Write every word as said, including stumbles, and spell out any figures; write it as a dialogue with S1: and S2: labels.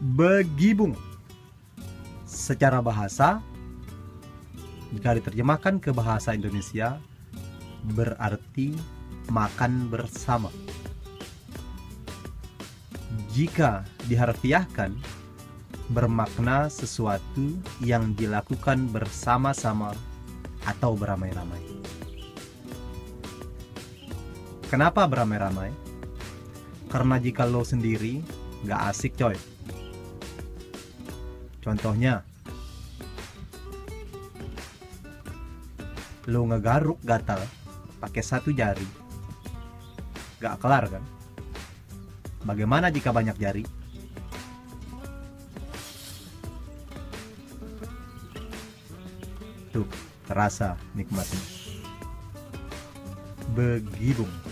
S1: Begibung secara bahasa, jika diterjemahkan ke bahasa Indonesia, berarti makan bersama. Jika diharfiahkan, bermakna sesuatu yang dilakukan bersama-sama atau beramai-ramai. Kenapa beramai-ramai? Karena jika lo sendiri, gak asik coy. Contohnya, lo ngegaruk gatal pakai satu jari, gak kelar kan? Bagaimana jika banyak jari? Tuh, terasa nikmatnya. Begibung.